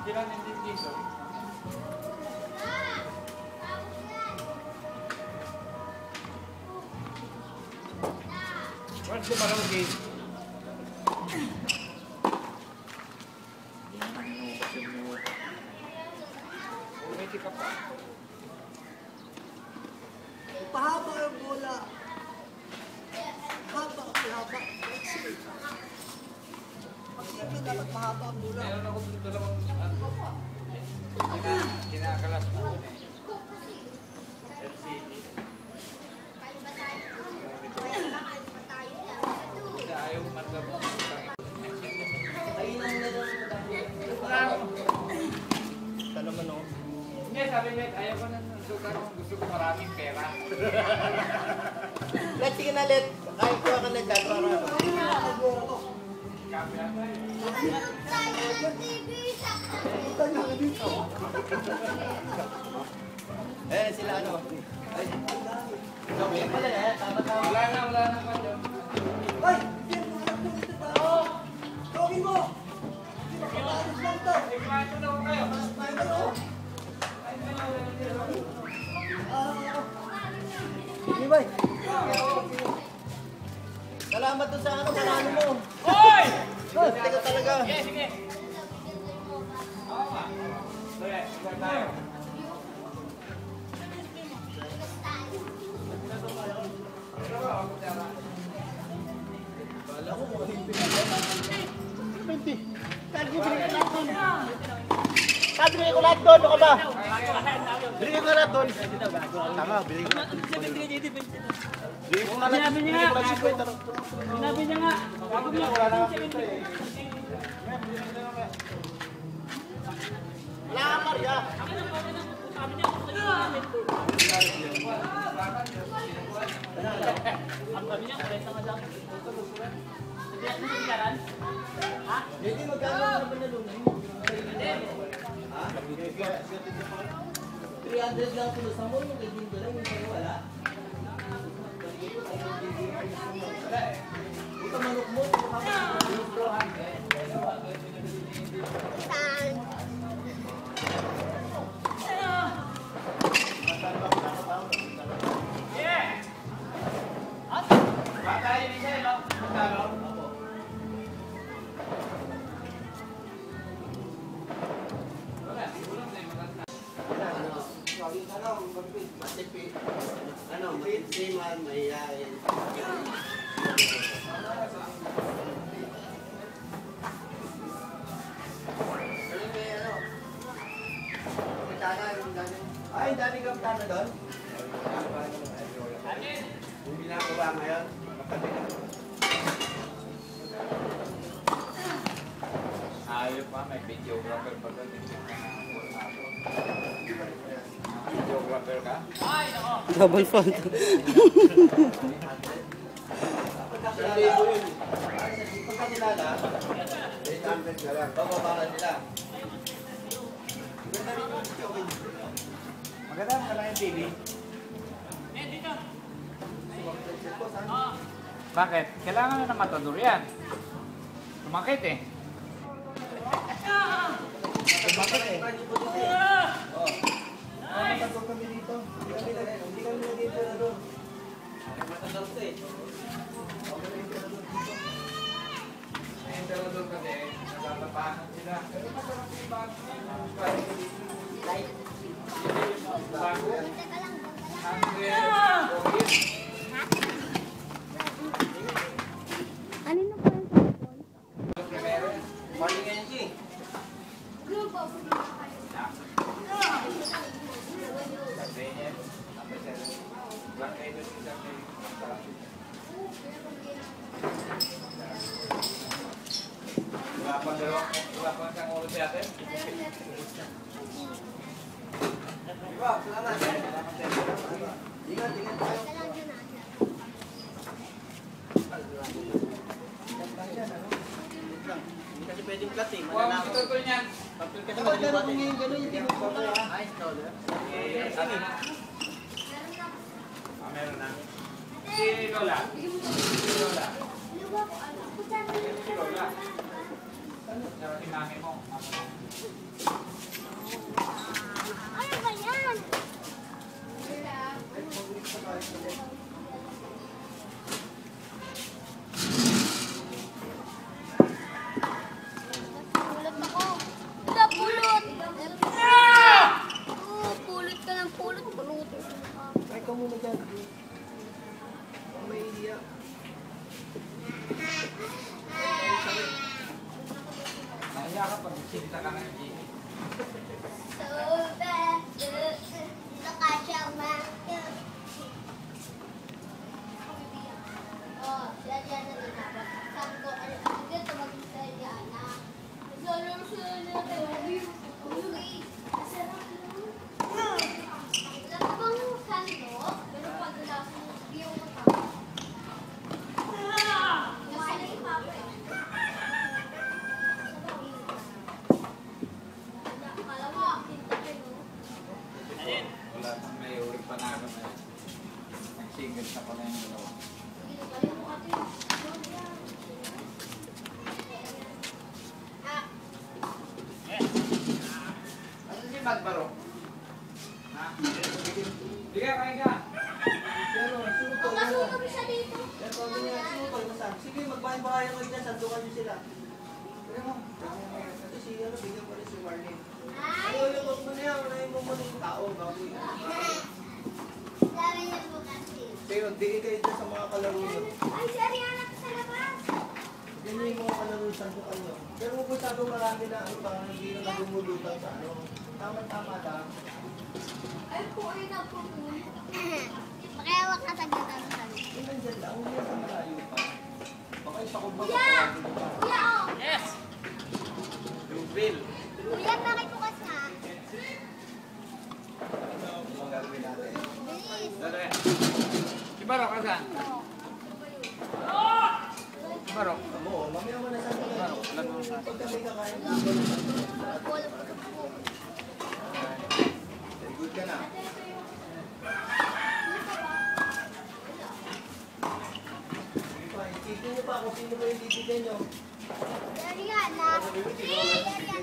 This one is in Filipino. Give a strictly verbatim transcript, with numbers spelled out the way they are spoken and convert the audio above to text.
Sila hindi dito. Once the marang game. May tika pa. Pahaba ang bola. Haba, haba. Pag-ibig dapat mahaba ang bola. Meron ako dito dalawang kinakalas ko. L C D. Ayaw ko matgabo. Ayun ang Bravo! Ito naman o. Hindi, sabi niya, ayaw ko na sugar kung gusto ko maraming pera. Let, sige na let. Kahit ko ka let. Kamera tayo. Eh, sila ano? Ay, okay pala eh. Wala na, wala na pa dyan. Ay! Yan mo lang po dito tao! Gawin mo! Pagkakalit lang to! Eh, kumain na ako kayo. Kumain na ako! Sige bay! Salamat doon sa ano, marami mo! Hoy! Oh, teka talaga! Sige, sige. Oo nga. Sige, sige tayo. Kala ko mo yung pinag-twenty. Kali ko binigay lahat doon. Kali binigay ko lahat doon. Ano ka ba? Binigay ko lahat doon. Tama, binigay ko lahat doon. Binigay ko lahat doon. Binigay ko lahat doon. Sinabi niya nga. Ako niya, wala na ako dito eh. Wala ka, Maria. Ang kami niya, kurenta nga daw. Hindi ako nasigaran. Ha? Hindi, magkano na naman na luna? Ha? three hundred lang pulo sa mo, yung kaging doon lang, yung wala. Wala eh. Ito manok mo, ano, matitiman, mahihayin. Ay, daming kapitana doon? Hindi na ako ba ngayon? Ayaw pa, may videographer pa doon. Videographer ka? Ay, nako. Double fault. Pagkakilala yun. Pagkakilala, eight hundred ka lang. Bababaran nila. Ganda rin yung okay. Maganda ka lang yung T V. Eh, dito. Bakit? Kailangan na ng matador yan. Tumakit eh. Bakit eh? Oo. Ah, matagod kami dito. Hindi kami nag- hindi kami nag-ito na doon. Matagod eh. Ayun dala doon kasi, nagtatapahan sila. Pero masarap yung bago niya. Light. Bago. Ang okay. Ano na po yung Primero. Morning ngayon, G. Sardinia. Black Eyed Wala pa dalawa, wala pa isang ulo si ate. Diba, salamat. Ingat, ingat tayo. Hindi kasi pwedeng flat eh. Huwag mo ito niyan. Kasi malilipat eh. Gano'n yung tinuturo ko. Ay, stroller. Eh, ano na? Ah, meron na. Si Lola. Si Lola. Si Lola. Si mami mo. ka muna dyan. Ang may iiyak. Nahiya ka pag sinita ka ng G. Wala nang may uri pa na ako na nag-singles na pala yung dalawa. Ano si Badbaro? Ha? Hindi ka, kain ka. Yan o, sinutol. Yan o, sabi niya, sinutol na saan. Sige, magbahay-bahayan ka dyan, sandukan niyo sila. Kaya mo. Ito si, ano, bigyan ko rin si Marlene. Ayaw yung wag mo niya, unahin mo muna yung tao, bago yun. Pero, bigay kayo dyan sa mga kalaro nyo. Ganyan yung mga kalaro sa sandukan nyo. Pero kung masyadong marami na, ano ba, hindi na nagumulutan sa ano. Tama-tama lang. Pakaiwak ka saglit ang sabi. Yung nandyan lang, hindi na malayo pa. Baka isa ko ba? Kuya! Kuya, oh! Yes! Yung bill. Kuya, bakit bukas na? Ano ang gagawin natin? Bilis! Dali. Si Barok, asan? Si Barok. Amo, mamaya mo na sa Barok, alam mo sa pag kami kakain, very good ka na. Isipin niyo pa kung sino ba yung bibigyan niyo. Yan yan, na. Yan yan.